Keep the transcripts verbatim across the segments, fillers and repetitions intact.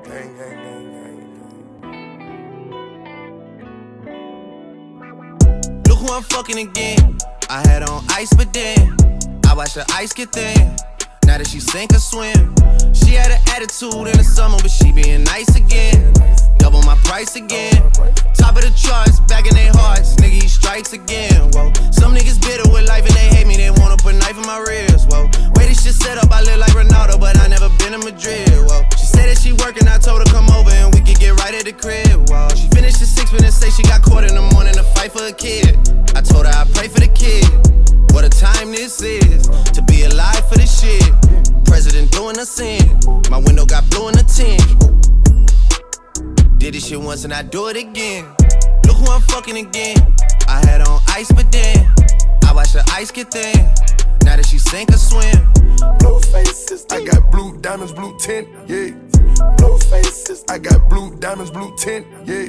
Gang, gang, gang, gang. Look who I'm fucking again. I had on ice, but then I watched the ice get thin. Now that she sink or swim. She had an attitude in the summer, but she being nice again. Double my price again. Top of the charts, back in their hearts. Nigga, he strikes again. Whoa. Some niggas bitter with life and they hate me. They wanna put a knife in my ribs. Whoa. Way this shit set up, I live like Ronaldo, but I never been in Madrid. Whoa. She said that she working, I told her come over and we could get right at the crib. Whoa. She finished the six minutes, say she got caught in the morning to fight for a kid. I told her I pray for the kid. What a time this is to be alive for this shit. President doing a sin. My window got blue in the tint. Did this shit once and I do it again. Look who I'm fucking again. I had on ice, but then I watched the ice get thin. Now that she sink or swim. Blue faces, I got blue diamonds, blue tint, yeah. Blue faces, I got blue diamonds, blue tint, yeah.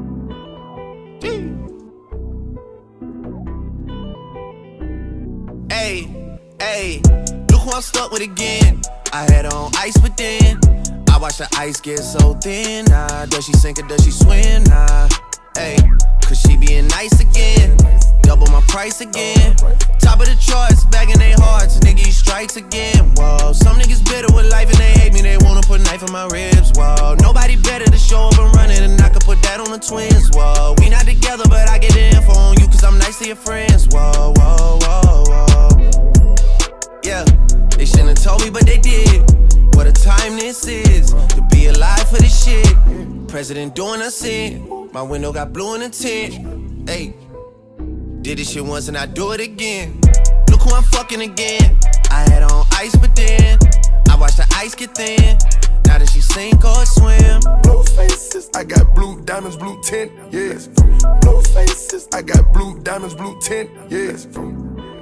Hey, hey, look who I'm stuck with again. I had on ice, but then I watched the ice get so thin. Nah, does she sink or does she swim? Nah, hey, cause she being nice again. Double my price again. Top of the charts, back in their hearts. Nigga, he strikes again. Whoa, some niggas bitter with life and they hate me. They wanna put a knife in my ribs. Whoa, nobody better to show up and run it, and I could put that on the twins. Whoa, we not together, but I get the info on you cause I'm nice to your friends. Whoa, whoa, whoa, whoa. Yeah, they shouldn't have told me, but they did. What a time this is to be alive for this shit. President doing a sin. My window got blue in the tint. Hey, did this shit once and I do it again. Look who I'm fucking again. I had on ice, but then I watched the ice get thin. Now that she sink or swim. Blue faces, I got blue diamonds, blue tint, yeah. Blue faces, I got blue diamonds, blue tint, yeah.